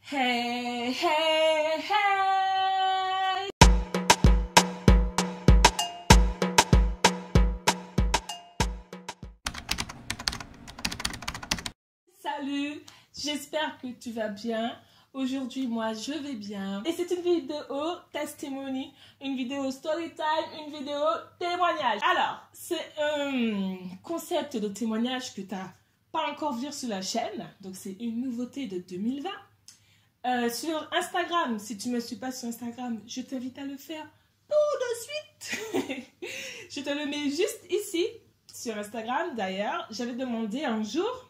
Hey, hey, hey! Salut, j'espère que tu vas bien. Aujourd'hui, moi, je vais bien. Et c'est une vidéo testimony, une vidéo story time, une vidéo témoignage. Alors, c'est un concept de témoignage que tu n'as pas encore vu sur la chaîne. Donc, c'est une nouveauté de 2020. Sur Instagram, si tu ne me suis pas sur Instagram, je t'invite à le faire tout de suite. Je te le mets juste ici, sur Instagram. D'ailleurs, j'avais demandé un jour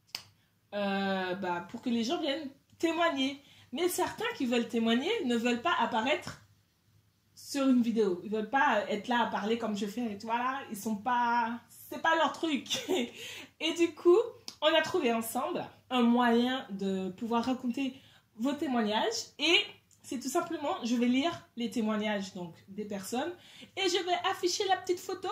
pour que les gens viennent témoigner. Mais certains qui veulent témoigner ne veulent pas apparaître sur une vidéo. Ils ne veulent pas être là à parler comme je fais. Voilà, ils sont pas... C'est pas leur truc. Et du coup, on a trouvé ensemble un moyen de pouvoir raconter vos témoignages. Et c'est tout simplement, je vais lire les témoignages donc des personnes. Et je vais afficher la petite photo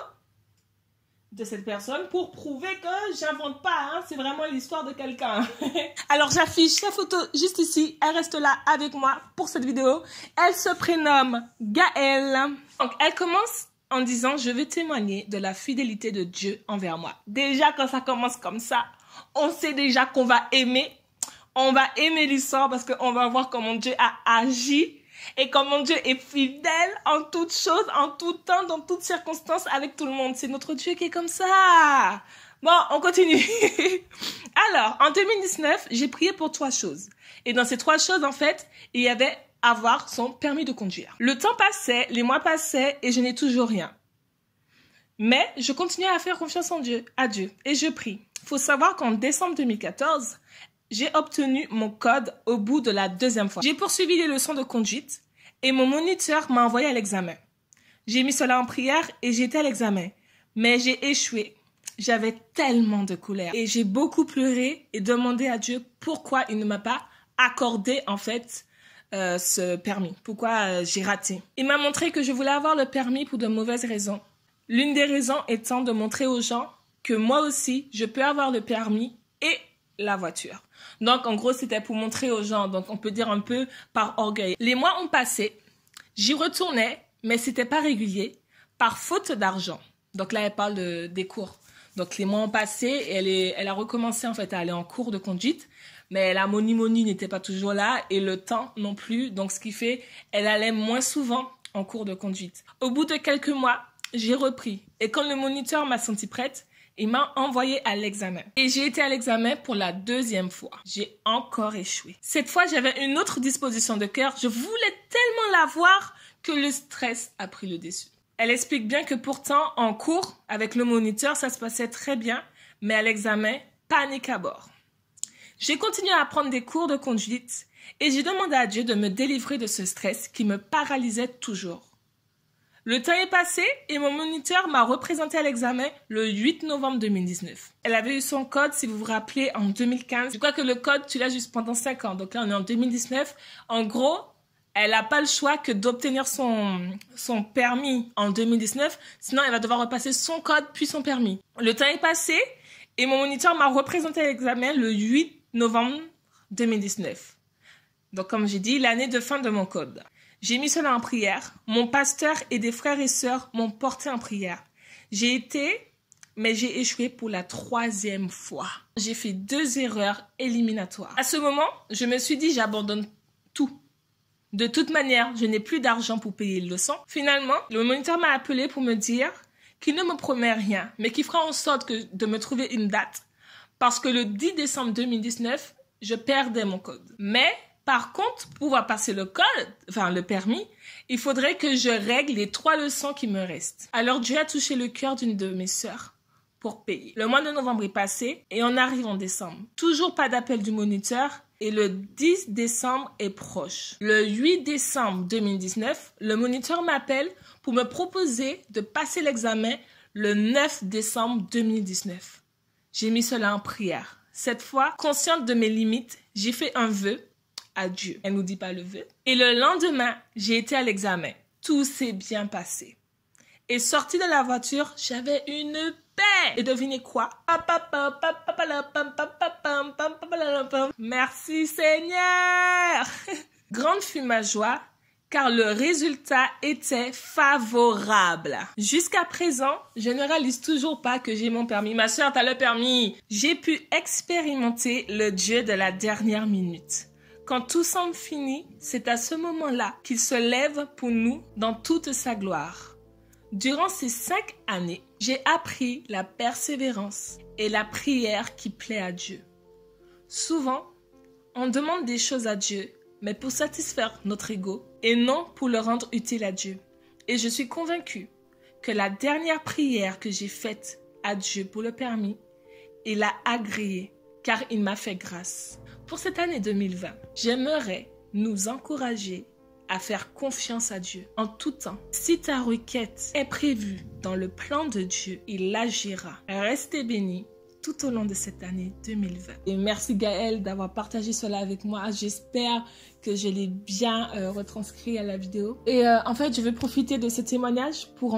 de cette personne pour prouver que j'invente pas, hein, c'est vraiment l'histoire de quelqu'un. Alors j'affiche la photo juste ici, elle reste là avec moi pour cette vidéo. Elle se prénomme Gaëlle. Donc elle commence en disant: je vais témoigner de la fidélité de Dieu envers moi. Déjà quand ça commence comme ça, on sait déjà qu'on va aimer. On va aimer l'histoire parce qu'on va voir comment Dieu a agi. Et comment Dieu est fidèle en toutes choses, en tout temps, dans toutes circonstances, avec tout le monde. C'est notre Dieu qui est comme ça. Bon, on continue. Alors, en 2019, j'ai prié pour 3 choses. Et dans ces 3 choses, en fait, il y avait avoir son permis de conduire. Le temps passait, les mois passaient et je n'ai toujours rien. Mais je continuais à faire confiance à Dieu. Et je prie. Il faut savoir qu'en décembre 2014... j'ai obtenu mon code au bout de la 2e fois. J'ai poursuivi les leçons de conduite et mon moniteur m'a envoyé à l'examen. J'ai mis cela en prière et j'ai été à l'examen. Mais j'ai échoué. J'avais tellement de colère. Et j'ai beaucoup pleuré et demandé à Dieu pourquoi il ne m'a pas accordé en fait ce permis. Pourquoi j'ai raté. Il m'a montré que je voulais avoir le permis pour de mauvaises raisons. L'une des raisons étant de montrer aux gens que moi aussi, je peux avoir le permis et la voiture. Donc, en gros, c'était pour montrer aux gens. Donc, on peut dire un peu par orgueil. Les mois ont passé. J'y retournais, mais c'était pas régulier, par faute d'argent. Donc là, elle parle des cours. Donc, les mois ont passé et elle a recommencé, en fait, à aller en cours de conduite. Mais la money n'était pas toujours là et le temps non plus. Donc, ce qui fait, elle allait moins souvent en cours de conduite. Au bout de quelques mois, j'ai repris. Et quand le moniteur m'a sentie prête, il m'a envoyé à l'examen. Et j'ai été à l'examen pour la 2e fois. J'ai encore échoué. Cette fois, j'avais une autre disposition de cœur. Je voulais tellement l'avoir que le stress a pris le dessus. Elle explique bien que pourtant, en cours, avec le moniteur, ça se passait très bien. Mais à l'examen, panique à bord. J'ai continué à prendre des cours de conduite et j'ai demandé à Dieu de me délivrer de ce stress qui me paralysait toujours. Le temps est passé et mon moniteur m'a représenté à l'examen le 8 novembre 2019. Elle avait eu son code, si vous vous rappelez, en 2015. Je crois que le code, tu l'as juste pendant 5 ans. Donc là, on est en 2019. En gros, elle n'a pas le choix que d'obtenir son permis en 2019. Sinon, elle va devoir repasser son code puis son permis. Le temps est passé et mon moniteur m'a représenté à l'examen le 8 novembre 2019. Donc, comme j'ai dit, l'année de fin de mon code. J'ai mis cela en prière. Mon pasteur et des frères et sœurs m'ont porté en prière. J'ai été, mais j'ai échoué pour la 3e fois. J'ai fait 2 erreurs éliminatoires. À ce moment, je me suis dit, j'abandonne tout. De toute manière, je n'ai plus d'argent pour payer le leçon. Finalement, le moniteur m'a appelé pour me dire qu'il ne me promet rien, mais qu'il fera en sorte de me trouver une date. Parce que le 10 décembre 2019, je perdais mon code. Mais par contre, pour pouvoir passer le permis, il faudrait que je règle les 3 leçons qui me restent. Alors Dieu a touché le cœur d'une de mes sœurs pour payer. Le mois de novembre est passé et on arrive en décembre. Toujours pas d'appel du moniteur et le 10 décembre est proche. Le 8 décembre 2019, le moniteur m'appelle pour me proposer de passer l'examen le 9 décembre 2019. J'ai mis cela en prière. Cette fois, consciente de mes limites, j'ai fait un vœu à Dieu. Elle nous dit pas le vœu. Et le lendemain, j'ai été à l'examen. Tout s'est bien passé. Et sortie de la voiture, j'avais une paix. Et devinez quoi? Merci Seigneur. super. Grande fut ma joie, car le résultat était favorable. Jusqu'à présent, je ne réalise toujours pas que j'ai mon permis. Ma soeur, t'as le permis. J'ai pu expérimenter le Dieu de la dernière minute. Quand tout semble fini, c'est à ce moment-là qu'il se lève pour nous dans toute sa gloire. Durant ces 5 années, j'ai appris la persévérance et la prière qui plaît à Dieu. Souvent, on demande des choses à Dieu, mais pour satisfaire notre ego et non pour le rendre utile à Dieu. Et je suis convaincue que la dernière prière que j'ai faite à Dieu pour le permis, il l'a agréée car il m'a fait grâce. Pour cette année 2020, j'aimerais nous encourager à faire confiance à Dieu en tout temps. Si ta requête est prévue dans le plan de Dieu, il agira. Restez bénis tout au long de cette année 2020. Et merci Gaëlle d'avoir partagé cela avec moi. J'espère que je l'ai bien retranscrit à la vidéo. Et en fait, je vais profiter de ce témoignage pour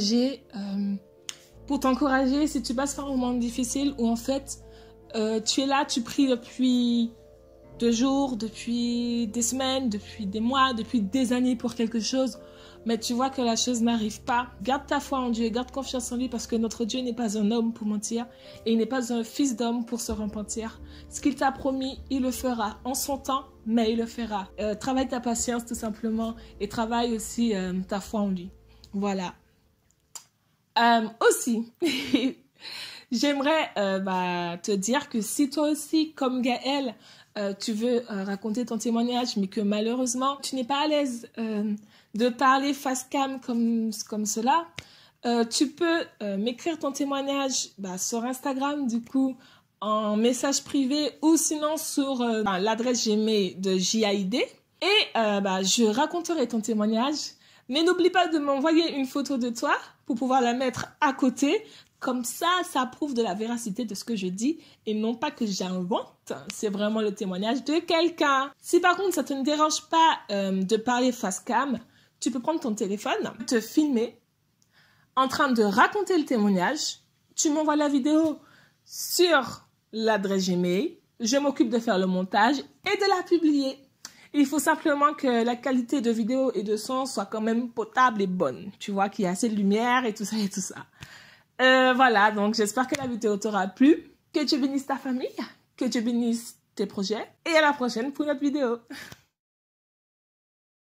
t'encourager si tu passes par un moment difficile où en fait, tu es là, tu pries depuis 2 jours, depuis des semaines, depuis des mois, depuis des années pour quelque chose, mais tu vois que la chose n'arrive pas. Garde ta foi en Dieu, garde confiance en lui parce que notre Dieu n'est pas un homme pour mentir et il n'est pas un fils d'homme pour se repentir. Ce qu'il t'a promis, il le fera en son temps, mais il le fera. Travaille ta patience tout simplement et travaille aussi ta foi en lui. Voilà. Aussi, j'aimerais te dire que si toi aussi, comme Gaëlle, tu veux raconter ton témoignage, mais que malheureusement, tu n'es pas à l'aise de parler face cam comme cela, tu peux m'écrire ton témoignage sur Instagram, du coup, en message privé ou sinon sur l'adresse Gmail de JAID. Et je raconterai ton témoignage. Mais n'oublie pas de m'envoyer une photo de toi pour pouvoir la mettre à côté. Comme ça prouve de la véracité de ce que je dis et non pas que j'invente. C'est vraiment le témoignage de quelqu'un. Si par contre ça ne te dérange pas de parler face cam, tu peux prendre ton téléphone, te filmer en train de raconter le témoignage. Tu m'envoies la vidéo sur l'adresse Gmail. Je m'occupe de faire le montage et de la publier. Il faut simplement que la qualité de vidéo et de son soit quand même potable et bonne. Tu vois qu'il y a assez de lumière et tout ça et tout ça. Voilà, donc j'espère que la vidéo t'aura plu, que tu bénisses ta famille, que tu bénisses tes projets et à la prochaine pour une autre vidéo.